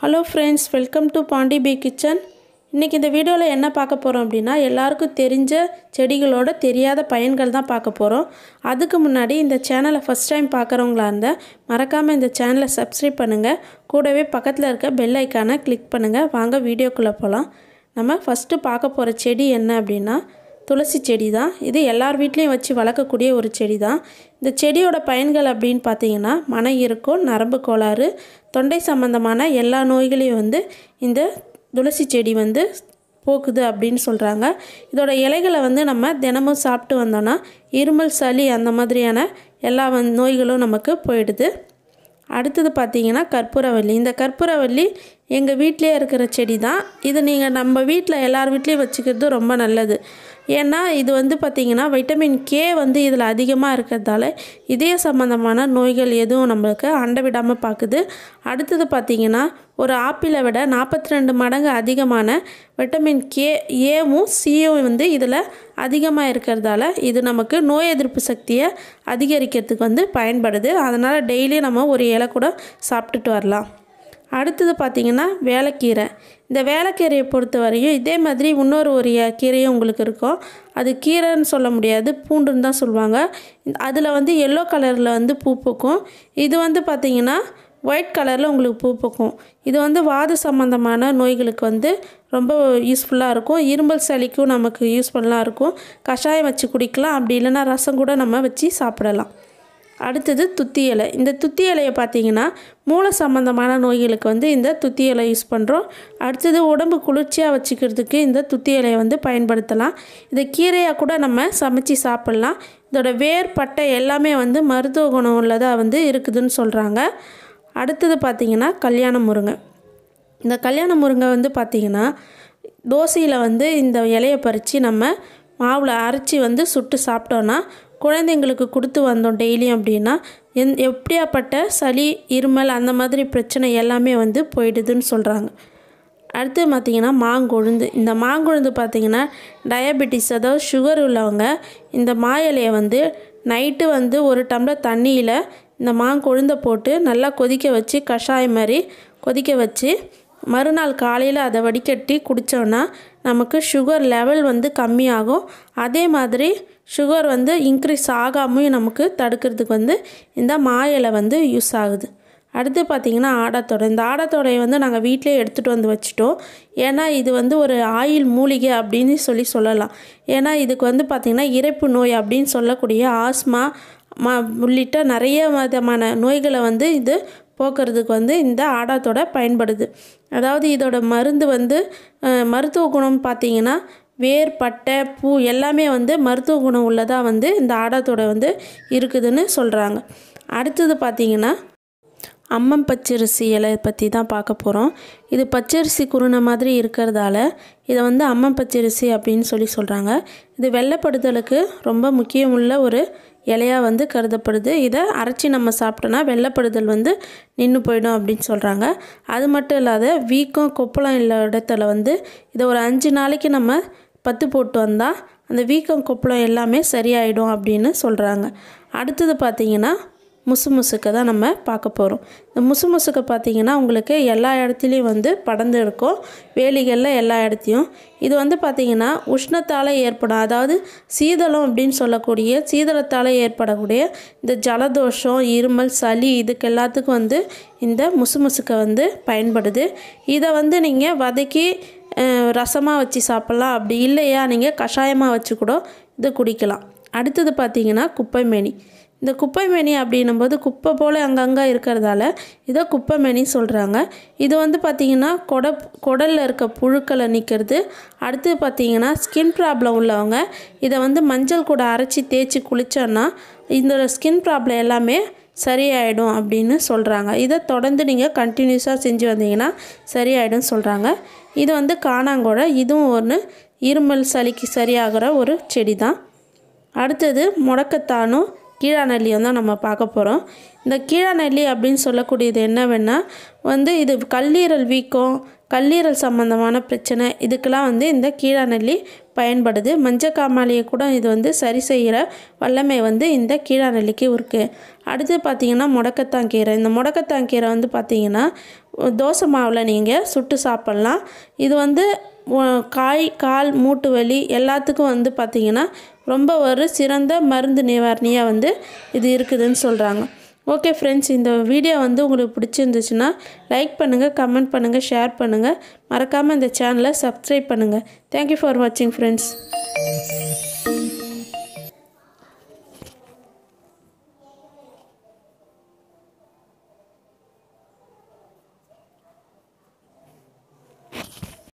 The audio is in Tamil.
Hello friends, welcome to Pondy Bee Kitchen. இன்னைக்கு இந்த வீடியோல என்ன பார்க்க போறோம் அப்படினா எல்லாருக்கும் தெரிஞ்ச செடிகளோட தெரியாத பயன்கள் தான் பார்க்க போறோம். அதுக்கு முன்னாடி இந்த சேனலை ஃபர்ஸ்ட் டைம் பார்க்கறவங்களா இருந்தா மறக்காம இந்த சேனலை சப்ஸ்கிரைப் பண்ணுங்க. கூடவே பக்கத்துல இருக்க பெல் ஐகானை கிளிக் பண்ணுங்க. வாங்க வீடியோக்குள்ள போலாம். நம்ம ஃபர்ஸ்ட் பார்க்க போற செடி என்ன அப்படினா துளசி செடி தான். இது எல்லார் வீட்லயும் வச்சு வளர்க்கக்கூடிய ஒரு செடி தான். இந்த செடியோட பயன்கள் அப்படினு பாத்தீங்கன்னா மன இறுக்கம், நரம்பு கோளாறு, தொண்டை சம்பந்தமான எல்லா நோய்களையும் வந்து இந்த துளசி செடி வந்து போக்குது அப்படினு சொல்றாங்க. இதோட இலைகளை வந்து நம்ம தினமும் சாப்பிட்டு வந்தோம்னா இருமல், சளி அந்த மாதிரியான எல்லா நோய்களும் நமக்கு போயிடுது. அடுத்து பாத்தீங்கன்னா கற்பூரவள்ளி. இந்த கற்பூரவள்ளி எங்க வீட்லயே இருக்கிற செடி தான். இது நீங்க நம்ம வீட்ல எல்லார் வீட்லயும் வச்சுக்கிறது ரொம்ப நல்லது. ஏன்னா இது வந்து பாத்தீங்கன்னா வைட்டமின் கே வந்து இதுல அதிகமா இருக்கிறதால இதய சம்பந்தமான நோய்கள் எதுவும் நமக்கு அண்ட விடாம பாக்குது. அடுத்து பாத்தீங்கன்னா ஒரு ஆப்பிளை விட 42 மடங்கு அதிகமான வைட்டமின் கே, ஏவும் சியும் வந்து இதுல அதிகமா இருக்கிறதால இது நமக்கு நோய் எதிர்ப்பு சக்தியை அதிகரிக்கிறதுக்கு வந்து பயன்படுது. அதனால டெய்லி நம்ம ஒரு இலை கூட சாப்பிட்டுட்டு வரலாம். அடுத்து பாத்தீங்கன்னா வேலைக்கீரை. இந்த வேலைக்கீரையை பொறுத்தவரையும் இதே மாதிரி இன்னொரு ஒரு கீரையும் உங்களுக்கு இருக்கும். அது கீரைன்னு சொல்ல முடியாது, பூண்டுன்னு தான் சொல்லுவாங்க. அதில் வந்து எல்லோ கலரில் வந்து பூ பூக்கும். இது வந்து பார்த்திங்கன்னா ஒயிட் கலரில் உங்களுக்கு பூ பூக்கும். இது வந்து வாத சம்பந்தமான நோய்களுக்கு வந்து ரொம்ப யூஸ்ஃபுல்லாக இருக்கும். இருமல் சளிக்கும் நமக்கு யூஸ்ஃபுல்லாக இருக்கும். கஷாயம் வச்சு குடிக்கலாம், அப்படி இல்லைன்னா ரசம் கூட நம்ம வச்சு சாப்பிடலாம். அடுத்தது துத்தி இலை. இந்த துத்தி இலையை பார்த்தீங்கன்னா மூளை சம்பந்தமான நோய்களுக்கு வந்து இந்த துத்தி இலை யூஸ் பண்ணுறோம். அடுத்தது உடம்பு குளிர்ச்சியாக வச்சுக்கிறதுக்கு இந்த துத்தி இலையை வந்து பயன்படுத்தலாம். இதை கீரையாக கூட நம்ம சமைச்சு சாப்பிட்லாம். இதோட வேர், பட்டை எல்லாமே வந்து மருத்துவ குணம் உள்ளதாக வந்து இருக்குதுன்னு சொல்கிறாங்க. அடுத்தது பார்த்திங்கன்னா கல்யாண முருங்கை. இந்த கல்யாண முருங்கை வந்து பார்த்திங்கன்னா தோசையில் வந்து இந்த இலையை பறித்து நம்ம மாவில் அரைச்சி வந்து சுட்டு சாப்பிட்டோன்னா குழந்தைங்களுக்கு கொடுத்து வந்தோம் டெய்லியும் அப்படின்னா எப்படியாப்பட்ட சளி, இருமல் அந்த மாதிரி பிரச்சனை எல்லாமே வந்து போயிடுதுன்னு சொல்கிறாங்க. அடுத்து பார்த்திங்கன்னா மாங்கொழுந்து. இந்த மாங்கொழுந்து பார்த்திங்கன்னா டயபெட்டிஸ், அதாவது சுகர் உள்ளவங்க இந்த மா இலையை வந்து நைட்டு வந்து ஒரு டம்ளர் தண்ணியில் இந்த மாங்கொழுந்தை போட்டு நல்லா கொதிக்க வச்சு கஷாயம் மாதிரி கொதிக்க வச்சு மறுநாள் காலையில் அதை வடிகட்டி குடித்தோன்னா நமக்கு சுகர் லெவல் வந்து கம்மியாகும். அதே மாதிரி சுகர் வந்து இன்க்ரீஸ் ஆகாமையும் நமக்கு தடுக்கிறதுக்கு வந்து இந்த மா இலை வந்து யூஸ் ஆகுது. அடுத்து பார்த்திங்கன்னா ஆடாத்தொடை. இந்த ஆடாத்தொடையை வந்து நாங்கள் வீட்டிலே எடுத்துகிட்டு வந்து வச்சுட்டோம். ஏன்னா இது வந்து ஒரு ஆயில் மூலிகை அப்படின்னு சொல்லலாம். ஏன்னா இதுக்கு வந்து பார்த்திங்கன்னா இரைப்பு நோய் அப்படின்னு சொல்லக்கூடிய ஆஸ்மா உள்ளிட்ட நிறைய விதமான நோய்களை வந்து இது போக்குறதுக்கு வந்து இந்த ஆடாத்தொடை பயன்படுது. அதாவது இதோட மருந்து வந்து மருத்துவ குணம் பார்த்திங்கன்னா வேர், பட்டை, பூ எல்லாமே வந்து மருத்துவ குணம் உள்ளதாக வந்து இந்த ஆடாத்தொடை வந்து இருக்குதுன்னு சொல்கிறாங்க. அடுத்தது பார்த்திங்கன்னா அம்மம் பச்சரிசி இலை பற்றி தான் பார்க்க போகிறோம். இது பச்சரிசி குருணை மாதிரி இருக்கிறதால இதை வந்து அம்மம் பச்சரிசி அப்படின்னு சொல்கிறாங்க. இது வெள்ளைப்படுதலுக்கு ரொம்ப முக்கியமுள்ள ஒரு இலையாக வந்து கருதப்படுது. இதை அரைச்சி நம்ம சாப்பிட்டோன்னா வெள்ளைப்படுதல் வந்து நின்று போயிடும் அப்படின்னு சொல்கிறாங்க. அது மட்டும் இல்லாத வீக்கம், கொப்பளம் உள்ள இடத்துல வந்து இதை ஒரு 5 நாளைக்கு நம்ம பத்து போட்டு வந்தால் அந்த வீக்கம், கொப்பளம் எல்லாமே சரியாயிடும் அப்படின்னு சொல்கிறாங்க. அடுத்தது பார்த்திங்கன்னா முசுமுசுக்கை தான் நம்ம பார்க்க போகிறோம். இந்த முசுமுசுக்கை பார்த்திங்கன்னா உங்களுக்கு எல்லா இடத்துலையும் வந்து படர்ந்து இருக்கும், வேலிகளில் எல்லா இடத்தையும். இது வந்து பார்த்திங்கன்னா உஷ்ணத்தால் ஏற்படும், அதாவது சீதளம் அப்படின்னு சொல்லக்கூடிய சீதளத்தால் ஏற்படக்கூடிய இந்த ஜலதோஷம், இருமல், சளி இதுக்கு எல்லாத்துக்கும் வந்து இந்த முசுமுசுக்கை வந்து பயன்படுது. இதை வந்து நீங்கள் வதக்கி ரசமாக வச்சு சாப்பிட்லாம், அப்படி இல்லையா நீங்கள் கஷாயமாக வச்சு கூட இது குடிக்கலாம். அடுத்தது பார்த்திங்கன்னா குப்பைமேனி. இந்த குப்பைமேனி அப்படின்னும்போது குப்பை போல் அங்கங்கே இருக்கிறதால இதை குப்பைமேனி சொல்கிறாங்க. இது வந்து பார்த்திங்கன்னா குடலில் இருக்க புழுக்களை நீக்கிறது. அடுத்து பார்த்திங்கன்னா ஸ்கின் ப்ராப்ளம் உள்ளவங்க இதை வந்து மஞ்சள் கூட அரைச்சி தேய்ச்சி குளித்தோன்னா இந்த ஸ்கின் ப்ராப்ளம் எல்லாமே சரியாயிடும் அப்படின்னு சொல்கிறாங்க. இதை தொடர்ந்து நீங்கள் கண்டினியூஸாக செஞ்சு வந்தீங்கன்னா சரியாயிடும் சொல்கிறாங்க. இது வந்து காணாங்கோழை. இதுவும் ஒன்று இருமல், சளிக்கு சரியாகிற ஒரு செடி தான். அடுத்தது முடக்கத்தானும் கீழாநெல்லியும் தான் நம்ம பார்க்க போகிறோம். இந்த கீழாநெல்லி அப்படின்னு சொல்லக்கூடியது என்னவென்னா வந்து இது கல்லீரல் வீக்கம், கல்லீரல் சம்பந்தமான பிரச்சனை இதுக்கெல்லாம் வந்து இந்த கீழாநெல்லி பயன்படுது. மஞ்சக்காமாலியை கூட இது வந்து சரி செய்கிற வல்லமை வந்து இந்த கீழாநெல்லிக்கு இருக்குது. அடுத்து பார்த்திங்கன்னா முடக்கத்தாங்கீரை. இந்த முடக்கத்தாங்கீரை வந்து பார்த்திங்கன்னா தோசை மாவில் நீங்கள் சுட்டு சாப்பிட்லாம். இது வந்து காய் கால் மூட்டு வலி எல்லாத்துக்கும் வந்து பார்த்திங்கன்னா ரொம்ப ஒரு சிறந்த மருந்து நிவாரணியாக வந்து இது இருக்குதுன்னு சொல்கிறாங்க. ஓகே ஃப்ரெண்ட்ஸ், இந்த வீடியோ வந்து உங்களுக்கு பிடிச்சிருந்துச்சுன்னா லைக் பண்ணுங்கள், கமெண்ட் பண்ணுங்கள், ஷேர் பண்ணுங்கள். மறக்காமல் இந்த சேனலை சப்ஸ்கிரைப் பண்ணுங்கள். தேங்க்யூ ஃபார் வாட்சிங் ஃப்ரெண்ட்ஸ்.